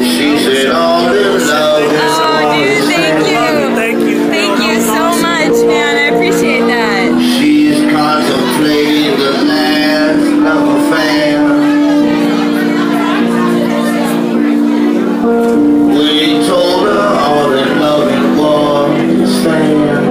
She said all this love is dude, thank you. Thank you so much, man. I appreciate that. She's contemplating the last love affair. When he told her all that loving was fair.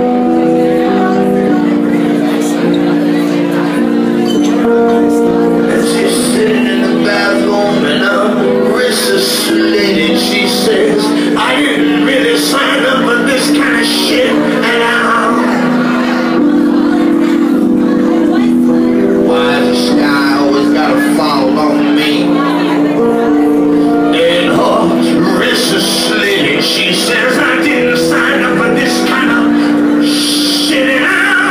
And she's sitting in the bathroom and her wrist is slit and she says, I didn't really sign up for this kind of shit and why the sky always gotta fall on me? And her wrist is slit and she says, I didn't sign up for this kind of shit and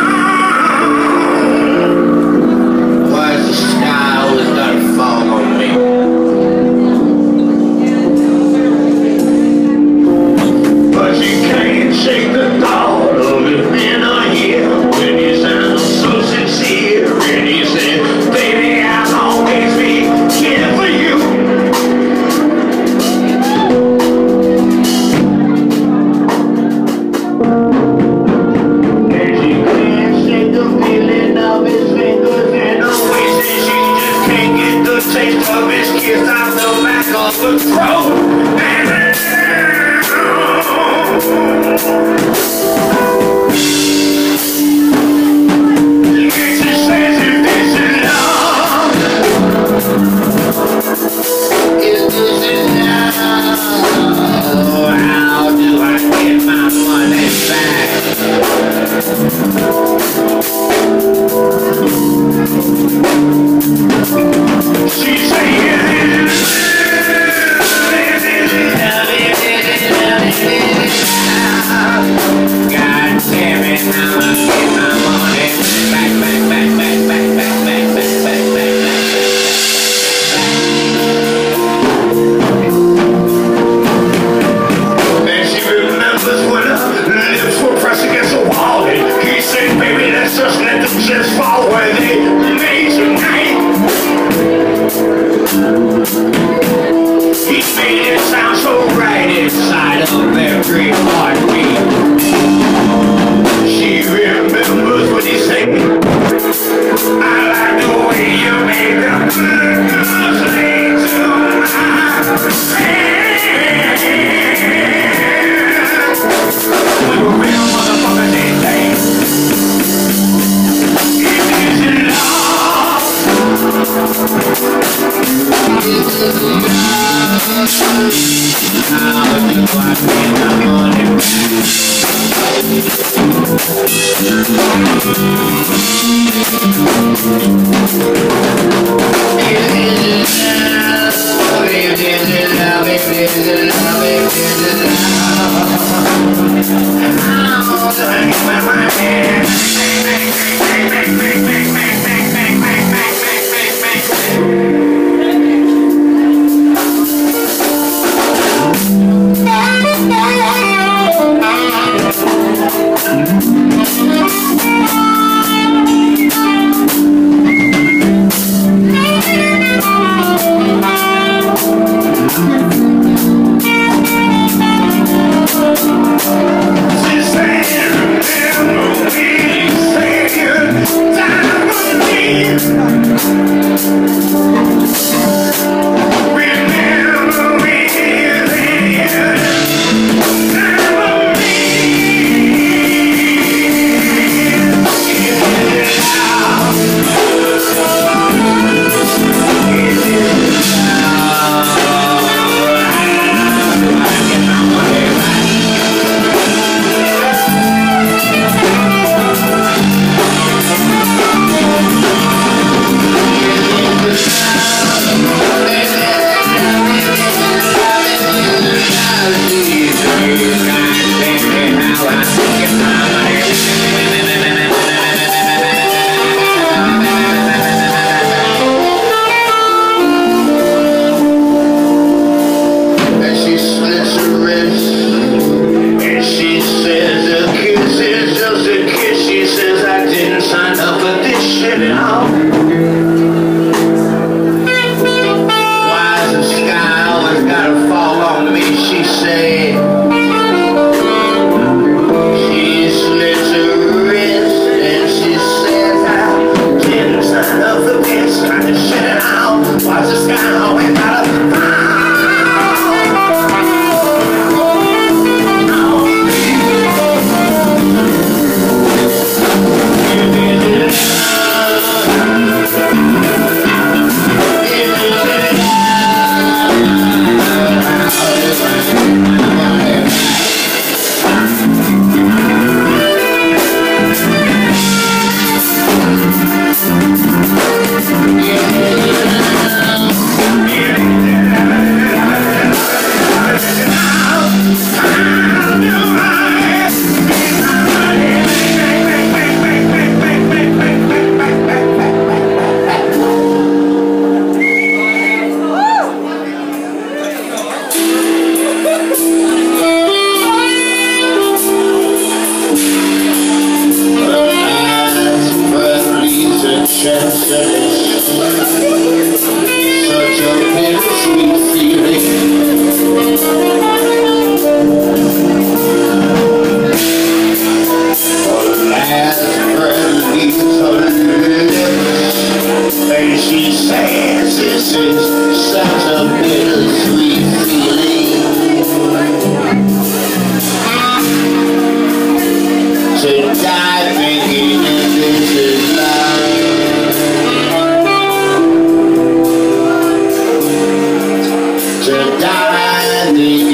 why the sky always gotta fall on me? But you can't shake the thought of it being a year when he sounds so sincere and he said, baby, I'll always be here for you. And she can't shake the feeling of his fingers in her waist and she just can't get the taste of his kiss out the back of the throat. Just fall where they made tonight. He made it sound so right inside of every heartbeat. She remembers what he said. I like the way you made the blues lead to my head. We were real motherfuckers these days. now. Watch the sky without a to die